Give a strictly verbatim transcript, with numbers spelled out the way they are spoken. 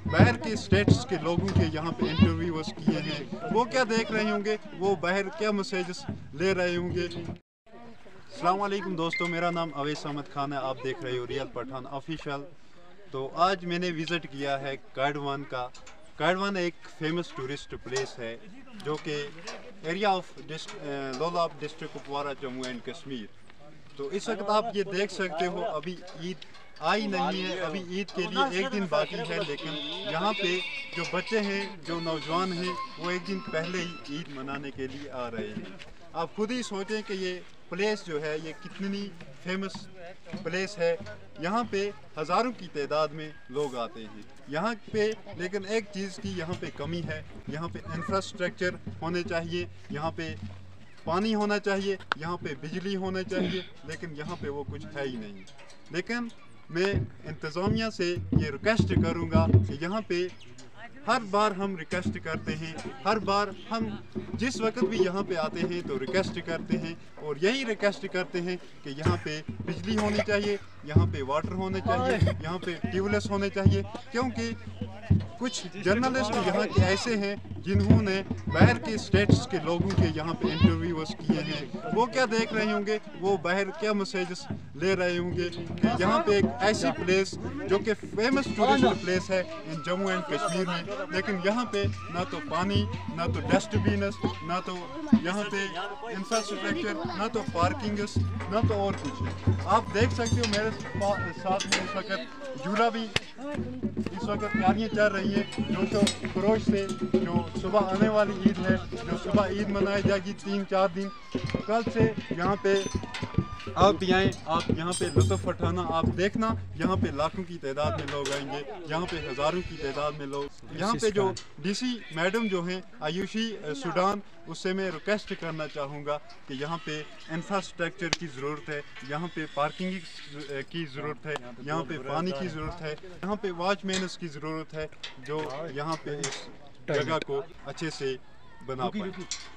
बाहर के स्टेट्स के लोगों के यहाँ पे इंटरव्यूज किए हैं, वो क्या देख रहे होंगे, वो बाहर क्या मैसेजेस ले रहे होंगे। अस्सलाम वालेकुम दोस्तों, मेरा नाम अवैस अहमद खान है, आप देख रहे हो रियल पठान ऑफिशियल। तो आज मैंने विज़िट किया है कायडवान का। कायडवान एक फेमस टूरिस्ट प्लेस है जो कि area of Lolab district Kupwara Jammu and Kashmir. तो इस वक्त आप ये देख सकते हो अभी ईद आई नहीं है, अभी ईद के लिए एक दिन बाकी है, लेकिन यहाँ पे जो बच्चे हैं, जो नौजवान हैं, वो एक दिन पहले ही ईद मनाने के लिए आ रहे हैं। आप खुद ही सोचें कि ये प्लेस जो है ये कितनी फेमस प्लेस है। यहाँ पे हज़ारों की तादाद में लोग आते हैं यहाँ पे, लेकिन एक चीज़ की यहाँ पे कमी है। यहाँ पे इंफ्रास्ट्रक्चर होने चाहिए, यहाँ पे पानी होना चाहिए, यहाँ पे बिजली होना चाहिए, लेकिन यहाँ पे वो कुछ है ही नहीं। लेकिन मैं इंतज़ामिया से ये रिक्वेस्ट करूँगा कि यहाँ पे हर बार हम रिक्वेस्ट करते हैं, हर बार हम जिस वक्त भी यहाँ पे आते हैं तो रिक्वेस्ट करते हैं और यही रिक्वेस्ट करते हैं कि यहाँ पे बिजली होनी चाहिए, यहाँ पे वाटर होने चाहिए, यहाँ पे ट्यूबवेल्स होने चाहिए। क्योंकि कुछ जर्नलिस्ट यहाँ के ऐसे हैं जिन्होंने बाहर के स्टेट्स के लोगों के यहाँ पे इंटरव्यूज किए हैं, वो क्या देख रहे होंगे, वो बाहर क्या मैसेजेस ले रहे होंगे कि यहाँ पे एक ऐसी प्लेस जो कि फेमस टूरिस्ट प्लेस है इन जम्मू एंड कश्मीर में, लेकिन यहाँ पे ना तो पानी, ना तो डस्टबिन, ना तो यहाँ पे इंफ्रास्ट्रक्चर, ना तो पार्किंग, ना तो और कुछ। आप देख सकते हो मेरे साथ में इस वक्त झूला भी इस वक्त तैयारियाँ चल रही है जोशो खरोश से। जो सुबह आने वाली ईद है, जो सुबह ईद मनाई जाएगी तीन चार दिन, कल से यहाँ पे आप भी आएँ, आप यहाँ पे लुत्फ़ उठाना। आप देखना यहाँ पे लाखों की तादाद में लोग आएंगे, यहाँ पे हज़ारों की तादाद में लोग। यहाँ पे जो डीसी मैडम जो हैं आयुषी सूडान, उससे मैं रिक्वेस्ट करना चाहूँगा कि यहाँ पे इंफ्रास्ट्रक्चर की ज़रूरत है, यहाँ पे पार्किंग की ज़रूरत है, यहाँ पे पानी की ज़रूरत है, यहाँ पे वॉचमैनस की ज़रूरत है जो यहाँ पे इस जगह को अच्छे से बना पाए।